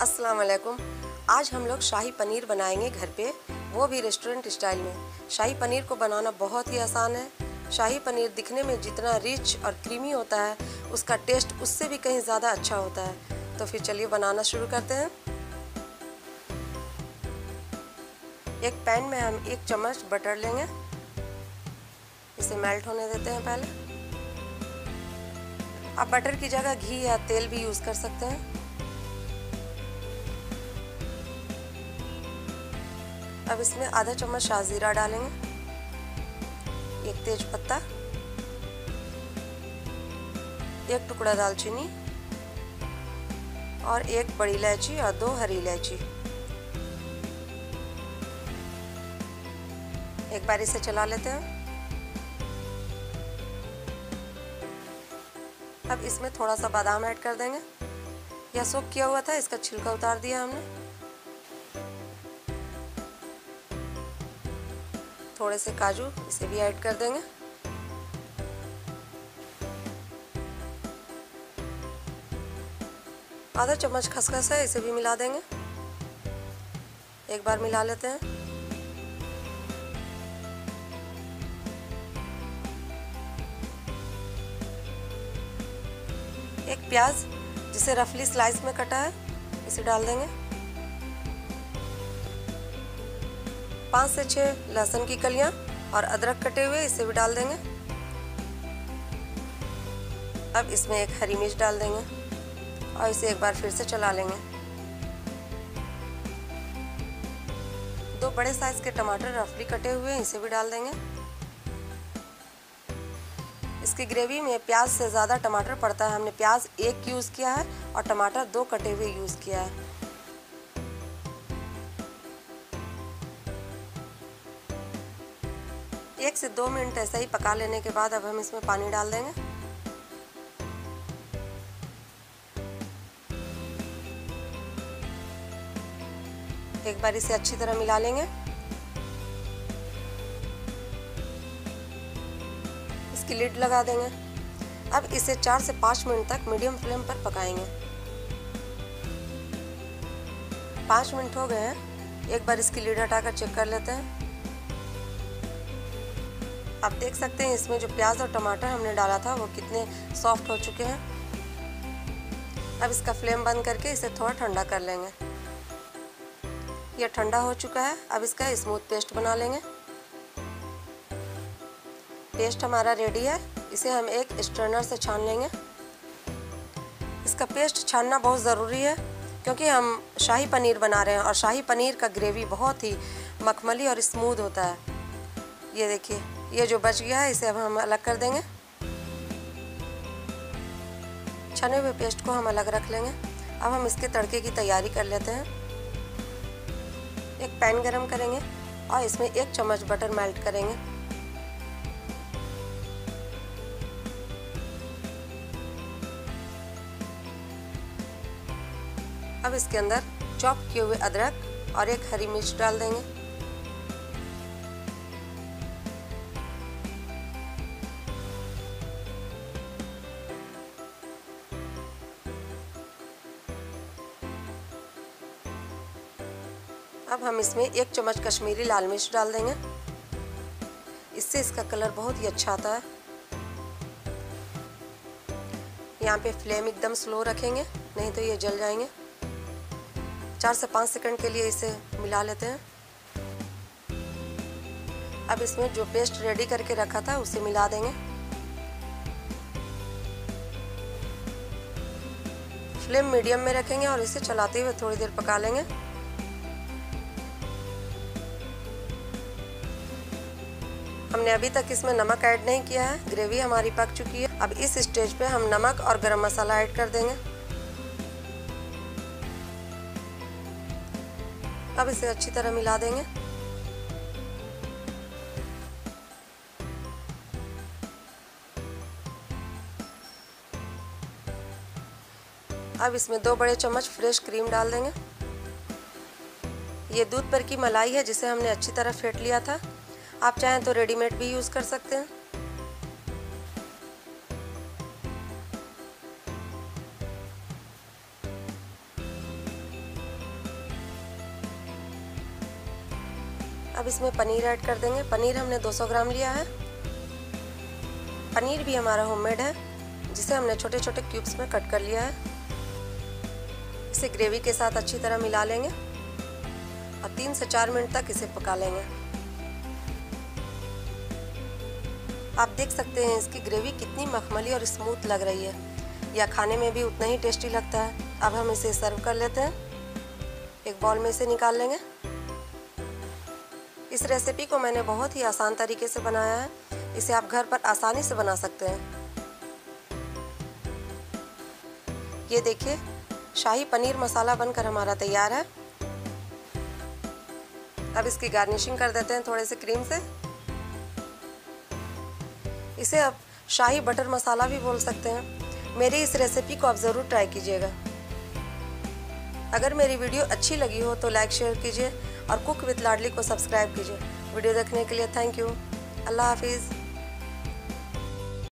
अस्सलाम वालेकुम। आज हम लोग शाही पनीर बनाएंगे घर पे, वो भी रेस्टोरेंट स्टाइल में। शाही पनीर को बनाना बहुत ही आसान है। शाही पनीर दिखने में जितना रिच और क्रीमी होता है, उसका टेस्ट उससे भी कहीं ज़्यादा अच्छा होता है। तो फिर चलिए बनाना शुरू करते हैं। एक पैन में हम 1 चम्मच बटर लेंगे, इसे मेल्ट होने देते हैं पहले। आप बटर की जगह घी या तेल भी यूज़ कर सकते हैं। अब इसमें आधा चम्मच शाहजीरा डालेंगे, 1 तेज पत्ता, 1 टुकड़ा दालचीनी और 1 बड़ी इलायची और 2 हरी इलायची। एक बार इसे चला लेते हैं। अब इसमें थोड़ा सा बादाम ऐड कर देंगे। यह सोक किया हुआ था, इसका छिलका उतार दिया हमने। थोड़े से काजू, इसे भी ऐड कर देंगे। आधा चम्मच खसखस है, इसे भी मिला देंगे। एक बार मिला लेते हैं। एक प्याज जिसे रफली स्लाइस में कटा है, इसे डाल देंगे। 5 से 6 लहसुन की कलियां और अदरक कटे हुए, इसे भी डाल देंगे। अब इसमें 1 हरी मिर्च डाल देंगे और इसे एक बार फिर से चला लेंगे। 2 बड़े साइज के टमाटर रफली कटे हुए, इसे भी डाल देंगे। इसकी ग्रेवी में प्याज से ज़्यादा टमाटर पड़ता है। हमने प्याज 1 यूज़ किया है और टमाटर 2 कटे हुए यूज़ किया है। एक से 2 मिनट ऐसा ही पका लेने के बाद अब हम इसमें पानी डाल देंगे। एक बार इसे अच्छी तरह मिला लेंगे। इसकी लिड लगा देंगे। अब इसे 4 से 5 मिनट तक मीडियम फ्लेम पर पकाएंगे। 5 मिनट हो गए हैं। एक बार इसकी लिड हटाकर चेक कर लेते हैं। आप देख सकते हैं इसमें जो प्याज और टमाटर हमने डाला था वो कितने सॉफ्ट हो चुके हैं। अब इसका फ्लेम बंद करके इसे थोड़ा ठंडा कर लेंगे। यह ठंडा हो चुका है। अब इसका स्मूथ पेस्ट बना लेंगे। पेस्ट हमारा रेडी है। इसे हम एक स्ट्रेनर से छान लेंगे। इसका पेस्ट छानना बहुत ज़रूरी है क्योंकि हम शाही पनीर बना रहे हैं और शाही पनीर का ग्रेवी बहुत ही मखमली और स्मूथ होता है। ये देखिए, ये जो बच गया है इसे अब हम अलग कर देंगे। छने हुए पेस्ट को हम अलग रख लेंगे। अब हम इसके तड़के की तैयारी कर लेते हैं। एक पैन गरम करेंगे और इसमें 1 चम्मच बटर मेल्ट करेंगे। अब इसके अंदर चॉप किए हुए अदरक और 1 हरी मिर्च डाल देंगे। अब हम इसमें 1 चम्मच कश्मीरी लाल मिर्च डाल देंगे। इससे इसका कलर बहुत ही अच्छा आता है। यहाँ पे फ्लेम एकदम स्लो रखेंगे, नहीं तो ये जल जाएंगे। 4 से 5 सेकंड के लिए इसे मिला लेते हैं। अब इसमें जो पेस्ट रेडी करके रखा था उसे मिला देंगे। फ्लेम मीडियम में रखेंगे और इसे चलाते हुए थोड़ी देर पका लेंगे। हमने अभी तक इसमें नमक ऐड नहीं किया है। ग्रेवी हमारी पक चुकी है। अब इस स्टेज पे हम नमक और गरम मसाला ऐड कर देंगे। अब इसे अच्छी तरह मिला देंगे। अब इसमें 2 बड़े चम्मच फ्रेश क्रीम डाल देंगे। ये दूध पर की मलाई है जिसे हमने अच्छी तरह फेंट लिया था। आप चाहें तो रेडीमेड भी यूज़ कर सकते हैं। अब इसमें पनीर ऐड कर देंगे। पनीर हमने 200 ग्राम लिया है। पनीर भी हमारा होममेड है, जिसे हमने छोटे छोटे क्यूब्स में कट कर लिया है। इसे ग्रेवी के साथ अच्छी तरह मिला लेंगे और 3 से 4 मिनट तक इसे पका लेंगे। आप देख सकते हैं इसकी ग्रेवी कितनी मखमली और स्मूथ लग रही है, या खाने में भी उतना ही टेस्टी लगता है। अब हम इसे सर्व कर लेते हैं। एक बाउल में इसे निकाल लेंगे। इस रेसिपी को मैंने बहुत ही आसान तरीके से बनाया है। इसे आप घर पर आसानी से बना सकते हैं। ये देखिए, शाही पनीर मसाला बनकर हमारा तैयार है। अब इसकी गार्निशिंग कर देते हैं थोड़े से क्रीम से। इसे आप शाही बटर मसाला भी बोल सकते हैं। मेरी इस रेसिपी को आप ज़रूर ट्राई कीजिएगा। अगर मेरी वीडियो अच्छी लगी हो तो लाइक शेयर कीजिए और कुक विद लाडली को सब्सक्राइब कीजिए। वीडियो देखने के लिए थैंक यू। अल्लाह हाफिज़।